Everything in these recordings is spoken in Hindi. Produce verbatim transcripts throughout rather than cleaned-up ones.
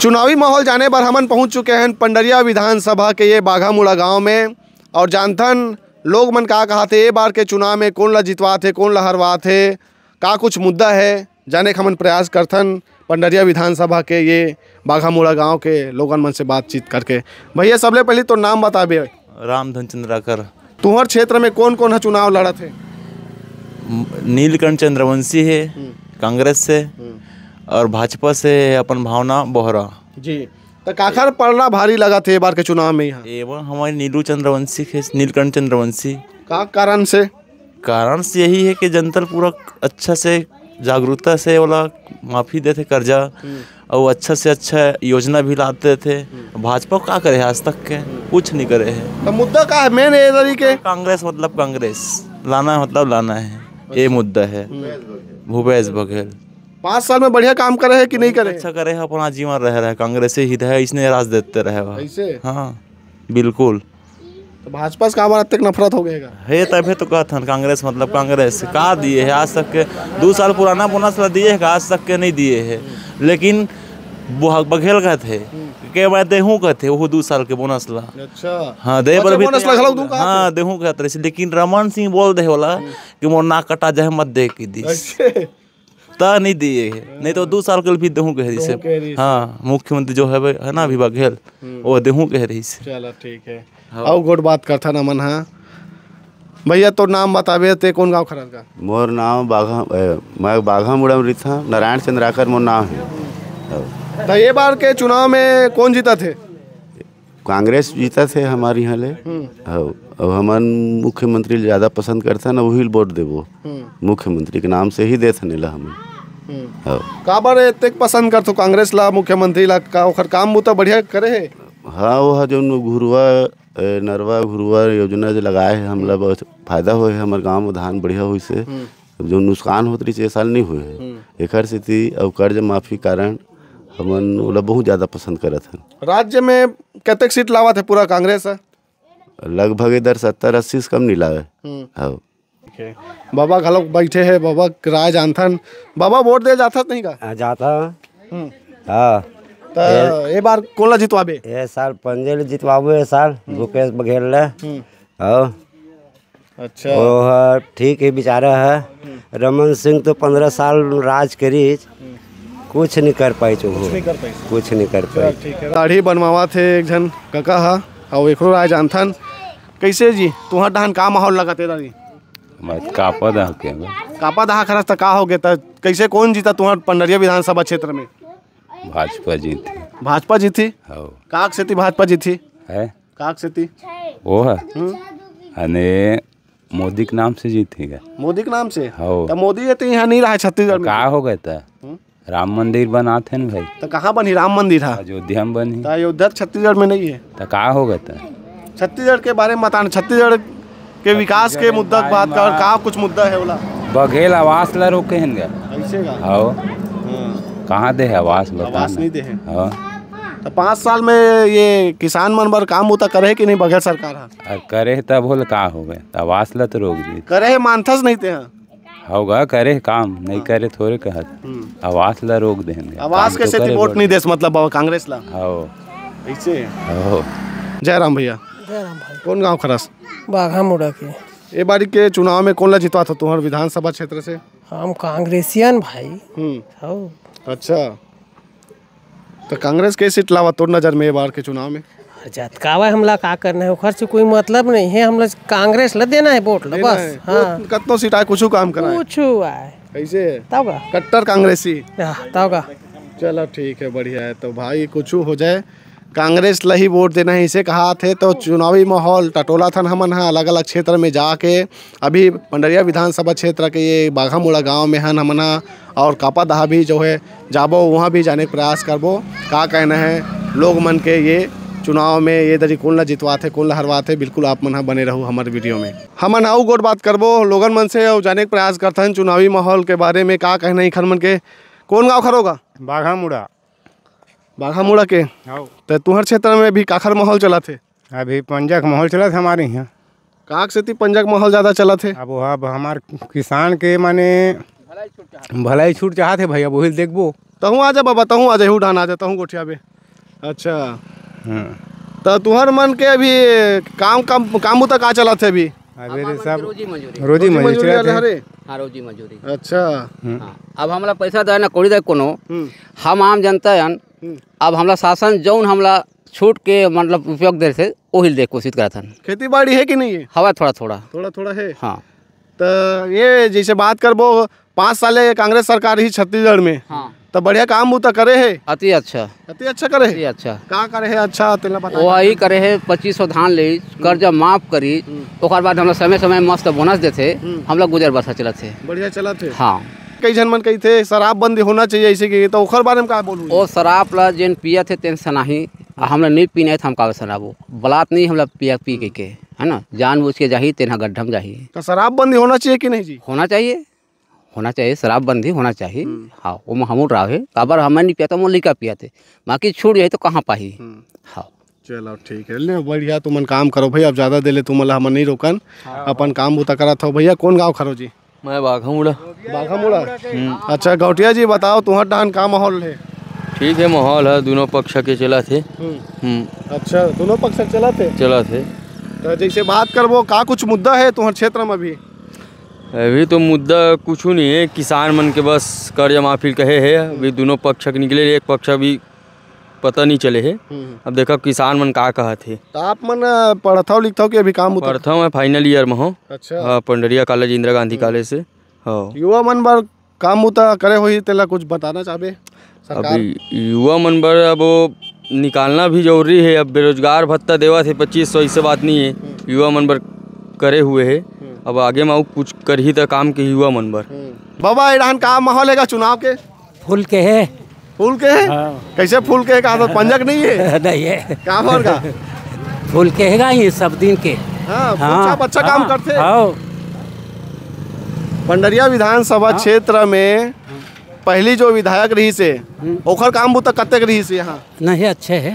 चुनावी माहौल जाने पर हमन पहुंच चुके हैं पंडरिया विधानसभा के ये बाघामुड़ा गांव में और जानथन लोग मन का कहा थे ये बार के चुनाव में कौन ला जितवा थे कौन ला हरवा थे का कुछ मुद्दा है जाने का हमन प्रयास करथन पंडरिया विधानसभा के ये बाघामुड़ा गांव के लोगन मन से बातचीत करके। भैया सबले पहले तो नाम बताबे। रामधन चंद्राकर। तुम्हार क्षेत्र में कौन कौन है चुनाव लड़ा थे? नीलकंठ चंद्रवंशी है कांग्रेस से और भाजपा से अपन भावना बोहरा जी। तो काखर पड़ना भारी लगा थे बार के चुनाव में यहाँ? एवं हमारे नीलू चंद्रवंशी है नीलकंठ चंद्रवंशी। का कारण से? कारण से यही है कि जनता पूरा अच्छा से जागरूकता से वाला माफ़ी देते कर्जा और अच्छा से अच्छा योजना भी लाते थे। भाजपा क्या करे आज तक के कुछ नहीं करे है। तो मुद्दा का है मेन ये तरीके कांग्रेस मतलब कांग्रेस लाना है मतलब लाना है ये मुद्दा है। भूपेश बघेल पाँच साल में बढ़िया काम करे है कि नहीं करे? अच्छा करे है अपना जीवन रह रहा है कांग्रेस ही है इसने राज देते रहे ऐसे। हाँ बिल्कुल। तो भाजपा से का तक नफरत हो गएगा है तभी तो कहते हैं कांग्रेस मतलब कांग्रेस का दिए है आज तक के दो साल पुराना बोनस ला दिए है आज तक के नहीं दिए है। लेकिन बघेल कहते हैं के मैं देहूँ कहते वो दो साल के बोनस ला। अच्छा हाँ दे पर भी हाँ देहूँ कहते रहे। लेकिन रमन सिंह बोल दे वाला कि मोर नाक कटा जाए मत दे की दी ता नहीं दिए है नहीं तो दो साल के भी देहूँ कह रही से। हाँ मुख्यमंत्री जो है है ना अभी बघेल वो देहूँ कह रही से। चलो ठीक है आओ गोट बात करता ना मन। हाँ भैया तो नाम बताबे ते कौन गांव खरल का? मोर नाम बाघा मैं बाघामुड़ा में था नारायण चंद्राकर मोर नाम है। तो ये बार के चुनाव में कौन जीता थे? कांग्रेस जीता थे हमारे यहाँ ले और हमारे मुख्यमंत्री ज़्यादा पसंद करता ना वही वोट देवो मुख्यमंत्री के नाम से ही देते नहीं ला हमें। का बार इतने पसंद कर तो कांग्रेस ला मुख्यमंत्री ला का ओखर काम तो बढ़िया करे है। हाँ वो जो घुरुआ नरवा घुरुआ योजना जो लगाए है हमला बहुत फायदा हुए है हमारे गाँव में धान बढ़िया हुई से जो नुकसान होती रही साल नहीं हुए है एक स्थिति और कर्ज माफी कारण हमन ओला बहुत ज़्यादा पसंद करत हैं। राज्य में कतक सीट लावा थे पूरा कांग्रेस है? लगभग इधर सत्तर अस्सी से कम नहीं लावे। हाँ बाबा घलोक बैठे है बाबा राय जानथन बाबा वोट दे जाता नहीं का? जाता हाँ। तो ये बार कौन ला जितवाबे? ये साल पंजे जितवाबे ये साल भूपेश बघेल ले। हाँ अच्छा वो ठीक है बेचारा है। रमन सिंह तो पंद्रह साल राज करी कुछ नहीं कर पाई चो कुछ नहीं कर पाई कुछ नहीं कर पाई। दाढ़ी बनवावा थे एक जन काका हा और एक राय जानथन कैसे जी तुहार डहन का माहौल लगा तेरा जी? कापा दहा के कापा दहा खरस तो का हो गया था कैसे कौन जीता तुम्हार पंडरिया विधानसभा क्षेत्र में? भाजपा जीती। भाजपा जीती? हाँ काक से थी भाजपा जीती है काक से थी वो है अने मोदी के नाम से जीती है। मोदी के नाम से? हाँ तो मोदी ये तो यहाँ नहीं रहा छत्तीसगढ़ में। का हो गया था राम मंदिर बनाते हैं भाई। तो कहाँ बनी राम मंदिर है? अयोध्या में बनी। अयोध्या छत्तीसगढ़ में नहीं है तो का हो गया था? छत्तीसगढ़ के बारे में बताना छत्तीसगढ़ के विकास के मुद्दा की बात कर का कुछ मुद्दा है बोला? बघेल आवास ला रोके हैं ऐसे का? हाँ कहाँ दे है आवास आवास नहीं दे है। हाँ तो पाँच साल में ये किसान मन बर काम होता करे कि नहीं बघेल सरकार है? करे तब बोले का हो गए आवास ला तो रोक दी करे मानथस नहीं थे होगा करे काम नहीं करे थोड़े कहत आवास ला रोक देंगे। आवास कैसे तो वोट नहीं देस मतलब कांग्रेस ला? हाँ ऐसे। हाँ जयराम भैया जयराम भाई कौन गांव खरस? बाघामुड़ा के। ये बारी के चुनाव में कौन ला जितवा था तुम्हारे विधानसभा क्षेत्र से? हम कांग्रेसियन भाई। हम्म अच्छा तो कांग्रेस के सीट लावा तोड़ नजर में ये बार के चुनाव में? जतकावा हमला का करना है खर्च कोई मतलब नहीं है हमला कांग्रेस ला देना है वोट ला बस। हाँ कत्तो सीट आए कुछ काम करा कुछ आए कैसे तब का कट्टर कांग्रेसी तब का। चलो ठीक है बढ़िया है। तो भाई कुछ हो जाए कांग्रेस ला ही वोट देना है इसे कहा थे। तो चुनावी माहौल टटोला था हमन हाँ अलग अलग क्षेत्र में जाके अभी पंडरिया विधानसभा क्षेत्र के ये बाघामुड़ा गांव में हन हमन और कापा दहा भी जो है जाबो वहाँ भी जाने का प्रयास करबो का कहना है लोग मन के ये चुनाव में ये दरी कौन ला जितवाते कौन ला हरवाते। बिल्कुल आप मन बने रहो हमारे वीडियो में। हमन आऊ गोट बात करबो लोगन मन से और जाने का प्रयास करथन चुनावी माहौल के बारे में का कहना है खर मन के। कौन गाँव खरोगा? बाघामुड़ा। बाघामुड़ा के? तो तुम्हारे क्षेत्र में भी काखर माहौल चला थे? अभी पंजक माहौल चला था हमारे यहाँ। काक से थी पंजक माहौल ज़्यादा चला थे? अब अब हमारे किसान के माने भलाई छूट चाहते भैया वही देखबो। तहूँ आ जा बाबा तहूँ आ जाहू डान आ जा तहूँ गोठिया बे। अच्छा हाँ तो तुहर मन के अभी काम काम काम तक आ चला थे अभी अभी तो सब रोजी मजूरी रोजी मजदूरी मजदूरी चलत है। हरे हाँ रोजी मजूरी अच्छा हाँ अब हमला पैसा दे ना कोड़ी दे कोनो हम्म, हम आम जनता हन अब हमला शासन जौन हमला छूट के मतलब उपयोग दे थे वही दे कोशिश करत हन खेती बाड़ी है कि नहीं है हवा थोड़ा थोड़ा थोड़ा थोड़ा है हाँ तो ये जैसे बात करबो पाँच साल कांग्रेस सरकार ही छत्तीसगढ़ में हाँ तो बढ़िया काम वो तो करे है अति अच्छा अति अच्छा करे अति है अच्छा का करे है अच्छा तेला बता वही करे है पच्चीस सौ धान ले कर्जा माफ करी ओकर बाद हमला समय समय मस्त बोनस देते हम लोग गुजर बसर चलत थे बढ़िया चला थे हाँ कई जन मन कही थे शराब बंदी होना चाहिए ऐसे की तो ओखर बारे में का बोलूँ वो शराब ला जेन पिया थे तेन सनाही हमला नहीं पीना था हम कागज सनाबो बलात नहीं हमला पिया पी के, के है ना जानबूझ के जाही तेना गड्ढम जाही तो शराब बंदी होना चाहिए कि नहीं जी होना चाहिए होना चाहिए शराब बंदी होना चाहिए हाँ वो हमू रावे काबर हमें नहीं पिया तो लिका पिया थे बाकी छूट जाए तो कहाँ पाही हाँ चलो ठीक है ले बढ़िया तुमन काम करो भैया अब ज्यादा दिले तुम हमन नहीं रोकन अपन काम बुता करत हो भैया कौन गाँव खरो जी मैं बाघा मुड़ा बाघा मुड़ा अच्छा गौटिया जी बताओ तुम्हार डान का माहौल है ठीक है माहौल है दोनों पक्ष के चला थे अच्छा दोनों पक्ष चला थे चला थे तो जैसे बात करबो का कुछ मुद्दा है तुम्हारे क्षेत्र में अभी अभी तो मुद्दा कुछ नहीं है किसान मन के बस कर्जा माफी कहे है अभी दोनों पक्ष के निकले एक पक्ष अभी पता नहीं चले है अब देखो किसान मन का कहा थे तो आप मन पढ़थो लिखथो कि अभी काम उतर पढ़ता मैं फाइनल ईयर में हूँ अच्छा हाँ पंडरिया कॉलेज इंदिरा गांधी कॉलेज से हाँ युवा मन बर काम उता करे होई तेला कुछ बताना चाहबे सरकार अभी युवा मन बर अब वो निकालना भी जरूरी है अब बेरोजगार भत्ता देवा थे पच्चीस सौ इससे बात नहीं है युवा मन बर करे हुए है अब आगे में कुछ कर ही तो काम के युवा मन बर बाबा ईरान का माहौल है चुनाव के फूल के है फूल के है कैसे फूल के का तो पंजक नहीं है नहीं है क्या और का फूल के हैगा ये सब दिन के हाँ हाँ, अच्छा अच्छा काम करते हाँ पंडरिया विधानसभा क्षेत्र में पहली जो विधायक रही से ओखर काम बुता कतेक रही से यहाँ नहीं अच्छे है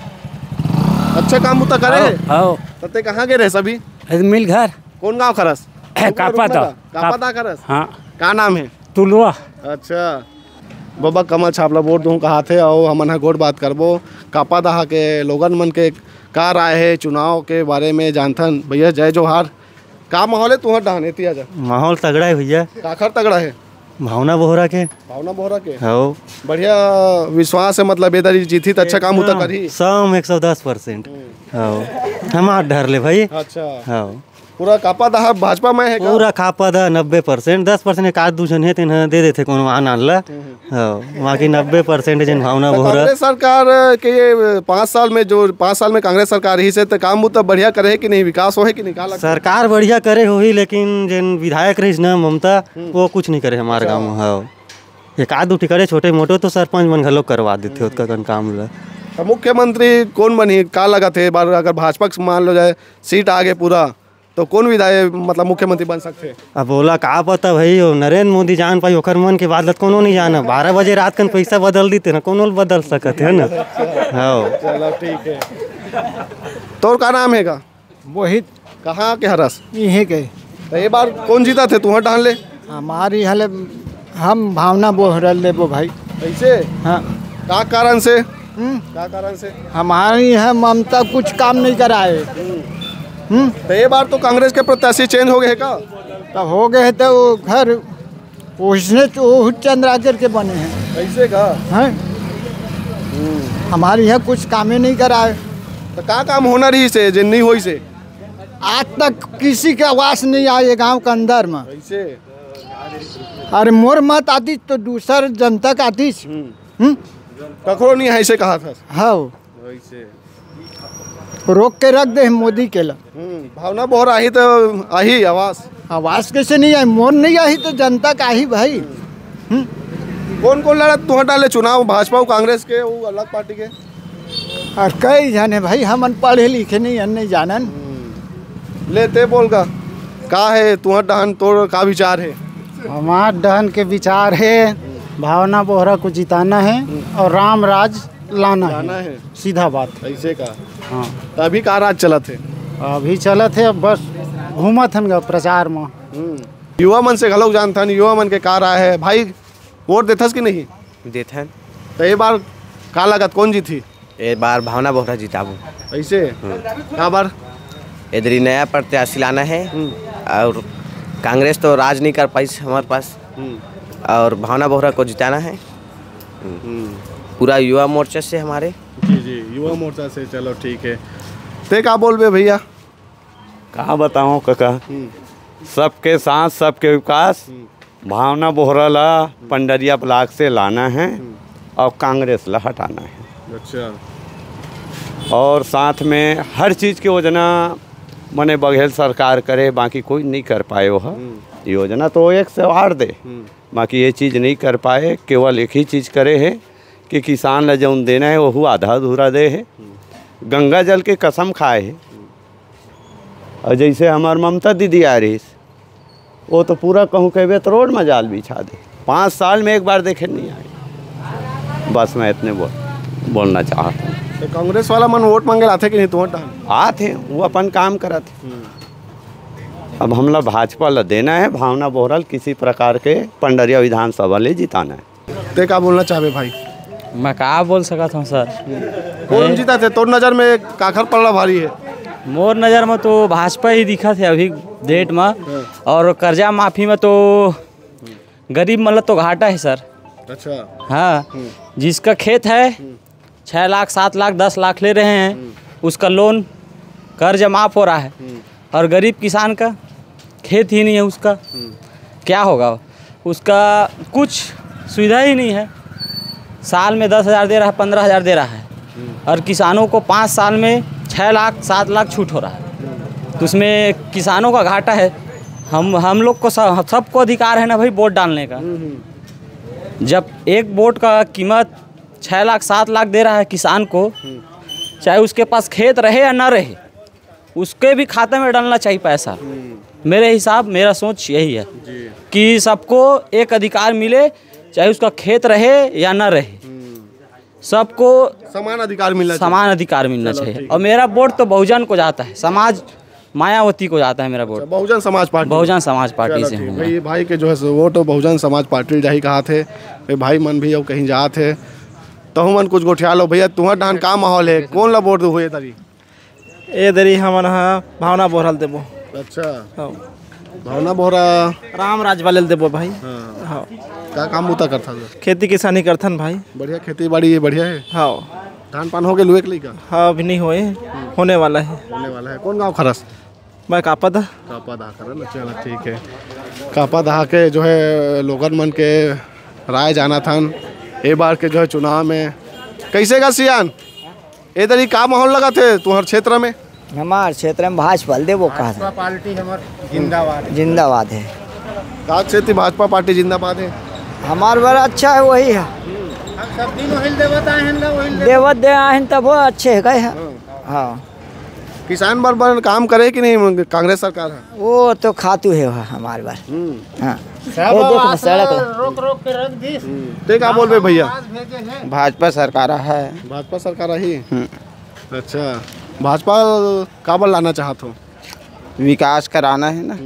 अच्छा काम बुता करे हाँ तते कहाँ के रहे सभी मिल घर कौन गांव खरस कापा दा कापा दा खरस हाँ का नाम है तुलवा अच्छा बाबा कमल छापला वोट दूँ कहा थे और हमन गोट बात करबो कापा दहा के लोगन मन के का राय है चुनाव के बारे में जानथन भैया जय जोहार का माहौल है तुम्हार डहान एती आजा माहौल तगड़ा है भैया काखर तगड़ा है भावना बोहरा के भावना बोहरा के हो बढ़िया विश्वास है मतलब बेदरी जीती तो अच्छा काम होता करी सम एक सौ दस परसेंट हो हमार डर ले भाई अच्छा हो पूरा कापा दहा भाजपा में है का? पूरा खापा दा नब्बे परसेंट दस परसेंट एक आध दूसन है तीन दे देते कौन वहाँ नानला हो बाकी नब्बे परसेंट जिन भावना बोहरा कांग्रेस सरकार के ये पाँच साल में जो पाँच साल में कांग्रेस सरकार ही से तो काम तो बढ़िया करे है कि नहीं विकास हो है कि नहीं का लगता है? सरकार बढ़िया करे हो ही लेकिन जिन विधायक रही ना ममता वो कुछ नहीं करे हमारे गाँव में हो एक आध उठी करे छोटे मोटे तो सरपंच मन घलोक करवा देते उसका कन काम ला तो मुख्यमंत्री कौन बनी का लगा थे बार अगर भाजपा से मान लो जाए सीट आगे पूरा तो कौन विधायक मतलब मुख्यमंत्री बन सकते अब बोला का पता भाई हो नरेंद्र मोदी जान पाई ओकर मन के बादत कोनो नहीं जाना बारह बजे रात कन पैसा बदल देते ना कोनो बदल सकते है ना हाँ चलो ठीक है तो का नाम है का मोहित कहाँ के हरस यही के तो ये बार कौन जीता थे तुम्हारे डाल ले हमारी हले हम भावना बोहरल ले वो भाई ऐसे हाँ का कारण से का कारण से हमारी है ममता कुछ काम नहीं कराए तो ये बार तो कांग्रेस के प्रत्याशी चेंज हो गए का तब हो गए तो वो घर उसने तो चंद्राकर के बने हैं ऐसे का हैं हमारी है कुछ काम ही नहीं कराए तो का काम होना रही से जिन नहीं हुई से आज तक किसी के आवाज नहीं आए गांव के अंदर में ऐसे अरे मोर मत आती तो दूसर जनता का आती कखरो नहीं ऐसे कहा था हाँ ऐसे रोक के रख दे मोदी के ला भावना बोहर आई तो आई आवाज आवाज कैसे नहीं आई मोर नहीं आई तो जनता का ही भाई कौन कौन लड़ा तुम्हारे डाले चुनाव भाजपा कांग्रेस के वो अलग पार्टी के और कई जाने भाई हम पढ़े लिखे नहीं हम नहीं जानन लेते बोल का का है तुम्हारा डहन तोड़ का विचार है हमार डहन के विचार है भावना बोहरा को जिताना है और राम राज लाना लाना है, है। सीधा बात ऐसे का हाँ तो अभी का राज चला थे अभी चला थे अब बस घूमत हन प्रचार में युवा मन से घलोक जानता युवा मन के का राय है भाई वोट देथस कि नहीं देथन तो ये बार का लागत कौन जी थी ये बार भावना बोहरा जिताबू। ऐसे क्या बार इधर ही नया प्रत्याशी लाना है और कांग्रेस तो राज नहीं कर पाई हमारे पास और भावना बोहरा को जिताना है पूरा युवा मोर्चा से हमारे। जी जी युवा मोर्चा से, चलो ठीक है। ते क्या बोल बे भैया? कहाँ बताऊँ काका, सबके साथ सबके विकास, भावना बोहरा ला पंडरिया ब्लॉक से लाना है और कांग्रेस ला हटाना है। अच्छा। और साथ में हर चीज़ की योजना मने बघेल सरकार करे, बाकी कोई नहीं कर पाए वह योजना तो एक से आठ दे, बाकी ये चीज़ नहीं कर पाए। केवल एक ही चीज़ करे है कि किसान ला जौन देना है वह आधा अधूरा दे है, गंगा जल के कसम खाए है। और जैसे हमार ममता दीदी आ रही वो तो पूरा कहूँ कहे तो रोड में जाल बिछा दे, पाँच साल में एक बार देखे नहीं आए। बस मैं इतने बोल बोलना चाहता हूँ। तो कांग्रेस वाला मन वोट मांगे आते कि नहीं तो आते वो अपन काम करते। अब हमला भाजपा ला देना है, भावना बोहरल किसी प्रकार के पंडरिया विधानसभा ले जिताना है। ते क्या बोलना चाहे भाई? मैं क्या बोल सका था सर, कौन जीता थे तोर नज़र में? काखर पड़ला भारी है मोर नज़र में तो भाजपा ही दिखा थे अभी डेट में, और कर्जा माफ़ी में तो गरीब मतलब तो घाटा है सर। अच्छा। हाँ, जिसका खेत है छः लाख सात लाख दस लाख ले रहे हैं उसका लोन कर्ज माफ़ हो रहा है, और गरीब किसान का खेत ही नहीं है, उसका क्या होगा? उसका कुछ सुविधा ही नहीं है। साल में दस हज़ार दे रहा है, पंद्रह हज़ार दे रहा है, और किसानों को पाँच साल में छः लाख सात लाख छूट हो रहा है, तो उसमें किसानों का घाटा है। हम हम लोग को सब सबको अधिकार है ना भाई वोट डालने का। जब एक वोट का कीमत छः लाख सात लाख दे रहा है किसान को, चाहे उसके पास खेत रहे या ना रहे, उसके भी खाते में डालना चाहिए पैसा। मेरे हिसाब मेरा सोच यही है कि सबको एक अधिकार मिले, चाहे उसका खेत रहे या ना रहे, सबको समान अधिकार मिलना समान अधिकार मिलना चाहिए। और मेरा वोट तो बहुजन को जाता है, समाज मायावती को जाता है मेरा vote. Bahujan Samaj party Bahujan Samaj party से हूँ। भाई भाई के जो है वोट बहुजन समाज पार्टी जाही कहा थे भाई मन भी अब कहीं जात है तो मन कुछ गोठिया लो भैया। तुम्हार डान का माहौल है, कौन ला वोट हुए तरी? ए दरी हमन हाँ भावना बोहरल देबो। अच्छा। भावना बोहरा राम राज वाले देबो भाई। हाँ। हाँ। क्या काम होता करता है? खेती किसानी करथन भाई। बढ़िया खेती बाड़ी बढ़िया है। हाँ। धान पान हो गए लुए के का? हाँ अभी नहीं हुए, होने वाला है। होने वाला है। कौन गाँव खरस? मैं कापा दा। कापा दा कर ना, चलो ठीक है। कापा दा के जो है लोगन मन के राय जाना था ए बार के जो है चुनाव में कैसे का सियान इधर ही का माहौल लगा थे तुम्हारे क्षेत्र में? हमारे क्षेत्र में भाजपा देवो कहा था। पार्टी हमारे जिंदाबाद जिंदाबाद है। का क्षेत्र भाजपा पार्टी जिंदाबाद है। हमारे बड़ा अच्छा है, वही है। सब दिन वही देवत आए हैं, वही देवत दे आए हैं तब वो अच्छे है गए हैं। हाँ। किसान बार बार काम करे कि नहीं कांग्रेस सरकार है? वो तो खातू है हमारे बार। हाँ। ये देखो सड़क रोक रोक के रख दी। ते क्या बोल बे भैया? भाजपा सरकार है। भाजपा सरकार ही। अच्छा। भाजपा काबर लाना चाहत हो? विकास कराना है ना।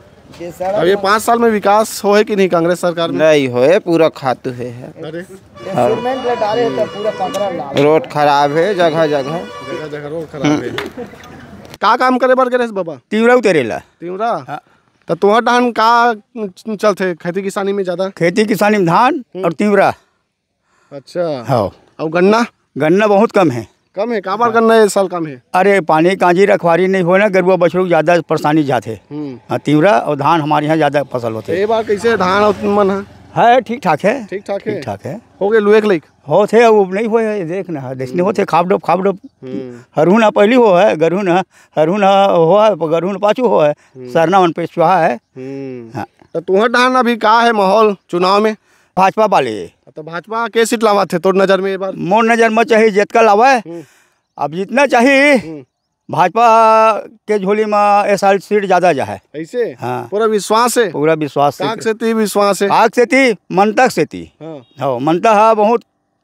अब ये पाँच साल में विकास हो है कि नहीं कांग्रेस सरकार में? नहीं होए, पूरा खातू है, है। अरे सीमेंट डाले तो पूरा कमरा ला। रोड खराब है, जगह जगह जगह जगह रोड खराब है। का काम करे बर गणेश बाबा? तीवरा उतरेला। तीवरा? तो तुम्हार धान का चलते खेती किसानी में ज्यादा? खेती किसानी में धान और तीवरा। अच्छा। हाँ। और गन्ना? गन्ना बहुत कम है। कम है? काबर गन्ना इस साल कम है? अरे पानी कांजी रखवारी नहीं हो ना, गरुआ बछड़ू ज्यादा परेशानी जाते। हाँ, तीवरा और धान हमारे यहाँ ज्यादा फसल होते। ये बार कैसे धान और मन है? है ठीक ठाक है। ठीक ठाक है। ठीक ठाक है। हो गए लुए के लायक? हो थे वो नहीं हो देखना है, देखने होते खाप डोप खाप डोप। हरहुन पहली हो है, गरहुन हरहुन हो है, गरहुन पाछू हो है, सरना वन पे चुहा है। तो तुम्हार धान अभी का है माहौल चुनाव में? भाजपा वाले। तो भाजपा के सीट लावा थे तोर नजर में ये बार? मोर नजर में चाहिए जितना लावा है, अब जितना चाहिए भाजपा के झोली में इस साल सीट ज्यादा जा है। ऐसे? हाँ। पूरा विश्वास है? पूरा विश्वास काक से ती विश्वास है? काक से थी मनतक से थी। हाँ, मनता है बहुत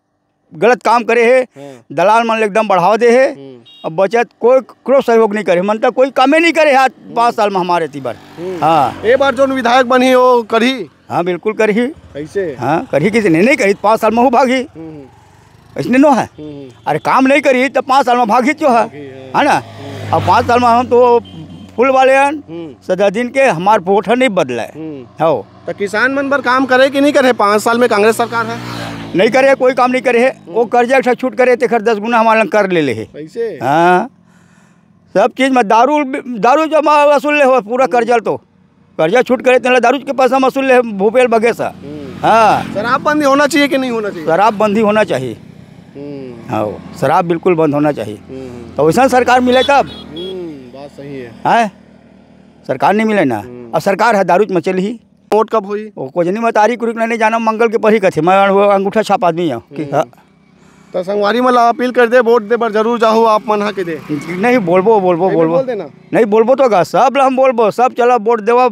गलत काम करे है, दलाल मन एकदम बढ़ावा दे है। अब बचत कोई करो सहयोग नहीं करे, मनता कोई काम ही नहीं करे हाथ पाँच साल में हमारे तीबर। हाँ, ए बार जो विधायक बनी वो करी? हाँ बिल्कुल करी। ऐसे? हाँ करी, किसी ने नहीं करी, पाँच साल में हो भागी। इसने नो है। अरे काम नहीं करी तो पाँच साल में भागी जो है है ना। अब पाँच साल में हम तो फुल वाले हैं सदा दिन के हमार वोट नहीं बदला है। हो तो किसान मन पर काम करे कि नहीं करे? पाँच साल में कांग्रेस सरकार है नहीं करे, कोई काम नहीं करे है। वो कर्जा एक छूट करे तो दस गुना हमारा कर ले ले है। कैसे? हाँ सब चीज़ में दारू दारू जमा वसूल ले हो पूरा कर्जा, तो कर्जा छूट करे तो दारू के पैसा वसूल ले भूपेल बघेसा। हाँ शराबबंदी होना चाहिए कि नहीं होना चाहिए? शराबबंदी होना चाहिए। हाँ शराब बिल्कुल बंद होना चाहिए। तो वैसा सरकार मिले तब बात सही है। है सरकार नहीं मिले ना, अब सरकार है दारू में चली ही। वोट कब हुई? वो कुछ नहीं मैं तारीख उरीख नहीं जाना, मंगल के पढ़ी कथे मैं अंगूठा छाप आदमी हूँ कि हाँ। तो संगवारी में अपील कर दे वोट दे पर जरूर जाओ आप मन के दे। नहीं बोलबो बोलबो बोलबो बोल देना नहीं बोलबो तो गा सब हम बोलबो सब चला वोट देवा।